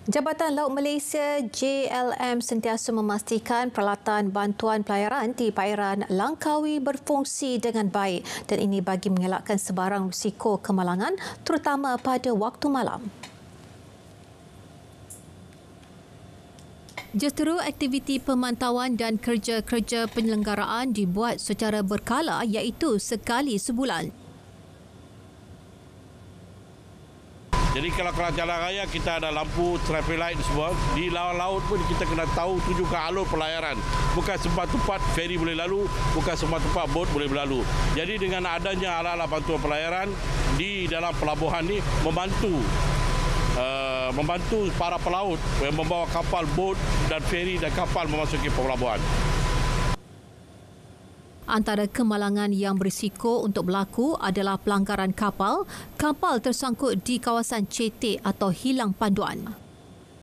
Jabatan Laut Malaysia JLM sentiasa memastikan peralatan bantuan pelayaran di perairan Langkawi berfungsi dengan baik dan ini bagi mengelakkan sebarang risiko kemalangan terutama pada waktu malam. Justeru aktiviti pemantauan dan kerja-kerja penyelenggaraan dibuat secara berkala iaitu sekali sebulan. Jadi kalau jalan raya kita ada lampu traffic light semua, di laut pun kita kena tahu tunjukkan alur pelayaran. Bukan semua tempat feri boleh lalu, bukan semua tempat bot boleh berlalu. Jadi dengan adanya ala-ala bantuan pelayaran di dalam pelabuhan ini membantu para pelaut yang membawa kapal, bot dan feri dan kapal memasuki pelabuhan. Antara kemalangan yang berisiko untuk berlaku adalah pelanggaran kapal tersangkut di kawasan cetek atau hilang panduan.